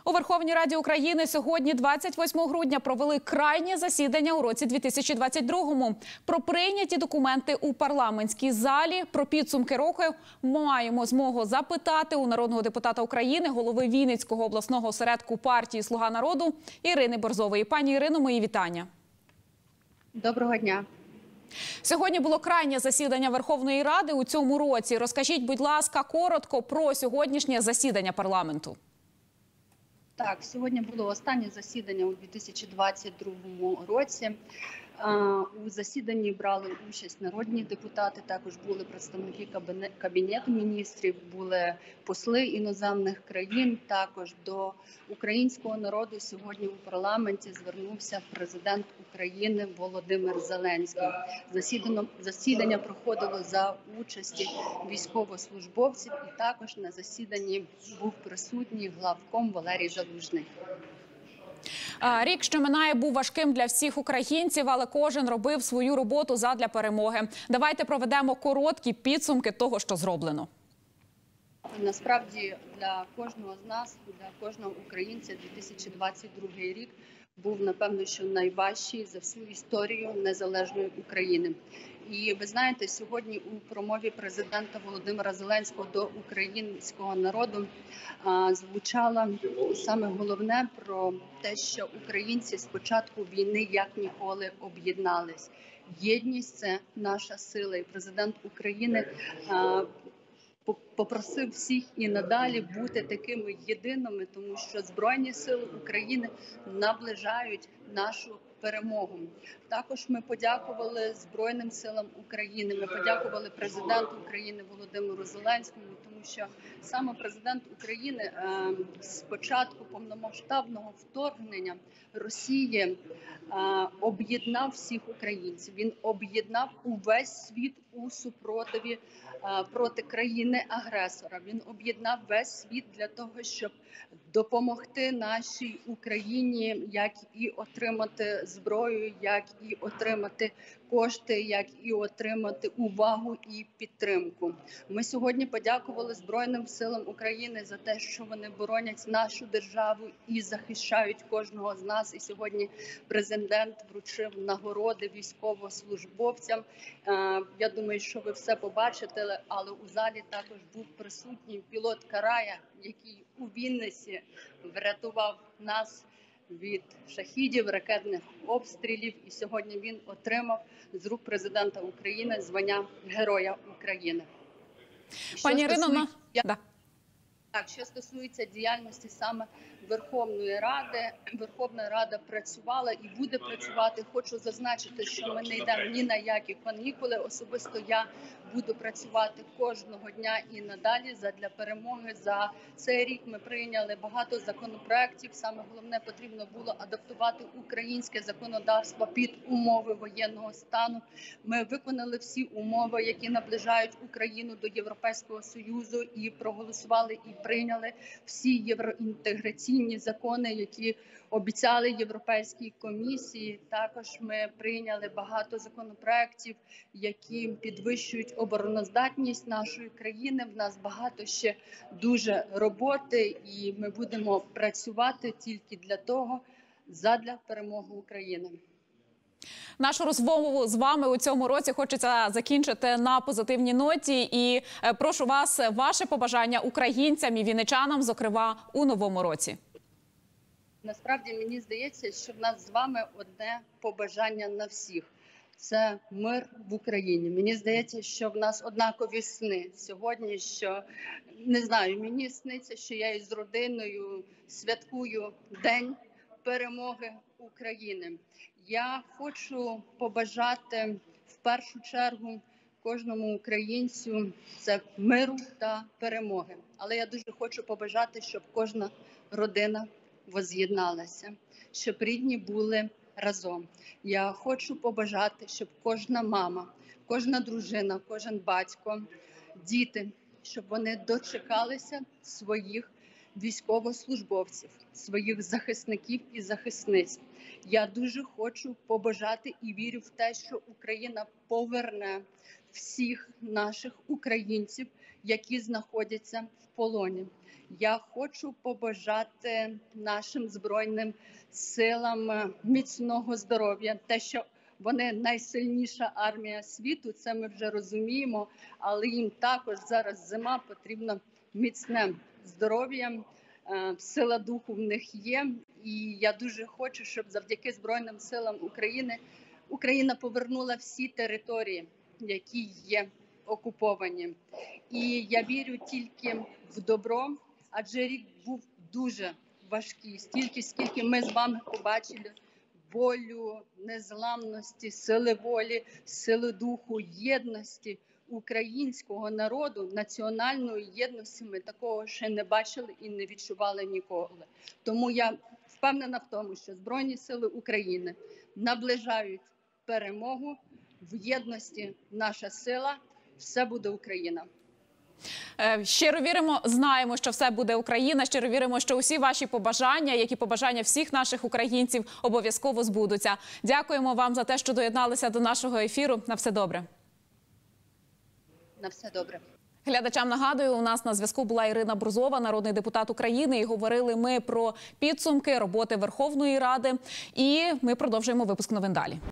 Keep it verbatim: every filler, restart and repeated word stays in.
У Верховній Раді України сьогодні, двадцять восьмого грудня, провели крайнє засідання у році дві тисячі двадцять другому. Про прийняті документи у парламентській залі, про підсумки року маємо змогу запитати у народного депутата України, голови Вінницького обласного осередку партії «Слуга народу» Ірини Борзової. Пані Ірино, мої вітання. Доброго дня. Сьогодні було крайнє засідання Верховної Ради у цьому році. Розкажіть, будь ласка, коротко про сьогоднішнє засідання парламенту. Так, сьогодні було останнє засідання у дві тисячі двадцять другому році. У засіданні брали участь народні депутати, також були представники Кабінету міністрів, були посли іноземних країн. Також до українського народу сьогодні у парламенті звернувся президент України Володимир Зеленський. Засідання, засідання проходило за участі військовослужбовців, і також на засіданні був присутній главком Валерій Залужний. Рік, що минає, був важким для всіх українців, але кожен робив свою роботу задля перемоги. Давайте проведемо короткі підсумки того, що зроблено. Насправді, для кожного з нас, для кожного українця дві тисячі двадцять другий рік був, напевно, що найважчий за всю історію незалежної України. І ви знаєте, сьогодні у промові президента Володимира Зеленського до українського народу а, звучало саме головне про те, що українці з початку війни як ніколи об'єднались. Єдність – це наша сила. І президент України а, попросив всіх і надалі бути такими єдиними, тому що Збройні сили України наближають нашу перемогу. Також ми подякували Збройним силам України, ми подякували президенту України Володимиру Зеленському, тому що саме президент України е, з початку повномасштабного вторгнення Росії е, об'єднав всіх українців. Він об'єднав увесь світ у супротиві е, проти країни-агресора. Він об'єднав весь світ для того, щоб допомогти нашій Україні, як і отримати зброю, як і отримати кошти, як і отримати увагу і підтримку. Ми сьогодні подякували Збройним силам України за те, що вони боронять нашу державу і захищають кожного з нас. І сьогодні президент вручив нагороди військовослужбовцям. Я думаю, що ви все побачите, але у залі також був присутній пілот Карая, який у Вінниці врятував нас від шахідів, ракетних обстрілів. І сьогодні він отримав з рук президента України звання Героя України. Пані Ірино, я... Так, що стосується діяльності саме Верховної Ради, Верховна Рада працювала і буде працювати. Хочу зазначити, що ми не йдемо ні на які канікули. Особисто я буду працювати кожного дня і надалі задля перемоги. За цей рік ми прийняли багато законопроєктів. Саме головне, потрібно було адаптувати українське законодавство під умови воєнного стану. Ми виконали всі умови, які наближають Україну до Європейського Союзу, і проголосували і прийняли всі євроінтеграційні закони, які обіцяли Європейській комісії. Також ми прийняли багато законопроєктів, які підвищують обороноздатність нашої країни. В нас багато ще дуже роботи, і ми будемо працювати тільки для того, задля перемоги України. Нашу розмову з вами у цьому році хочеться закінчити на позитивній ноті. І прошу вас, ваше побажання українцям і вінничанам, зокрема, у новому році. Насправді, мені здається, що в нас з вами одне побажання на всіх. Це мир в Україні. Мені здається, що в нас однакові сни сьогодні, що, не знаю, мені сниться, що я із родиною святкую День перемоги України. Я хочу побажати в першу чергу кожному українцю це миру та перемоги. Але я дуже хочу побажати, щоб кожна родина воз'єдналася, щоб рідні були разом. Я хочу побажати, щоб кожна мама, кожна дружина, кожен батько, діти, щоб вони дочекалися своїх військовослужбовців, своїх захисників і захисниць. Я дуже хочу побажати і вірю в те, що Україна поверне всіх наших українців, які знаходяться в полоні. Я хочу побажати нашим Збройним силам міцного здоров'я, те, що вони найсильніша армія світу, це ми вже розуміємо, але їм також зараз зима, потрібно міцне здоров'я, сила духу в них є. І я дуже хочу, щоб завдяки Збройним силам України Україна повернула всі території, які є окуповані. І я вірю тільки в добро, адже рік був дуже важкий. Стільки, скільки ми з вами побачили волю, незламності, сили волі, сили духу, єдності українського народу, національної єдності ми такого ще не бачили і не відчували ніколи. Тому я впевнена в тому, що Збройні сили України наближають перемогу. В єдності наша сила. Все буде Україна. Щиро віримо, знаємо, що все буде Україна. Щиро віримо, що усі ваші побажання, як і побажання всіх наших українців, обов'язково збудуться. Дякуємо вам за те, що доєдналися до нашого ефіру. На все добре. На все добре. Глядачам нагадую, у нас на зв'язку була Ірина Борзова, народний депутат України. І говорили ми про підсумки роботи Верховної Ради. І ми продовжуємо випуск новин далі.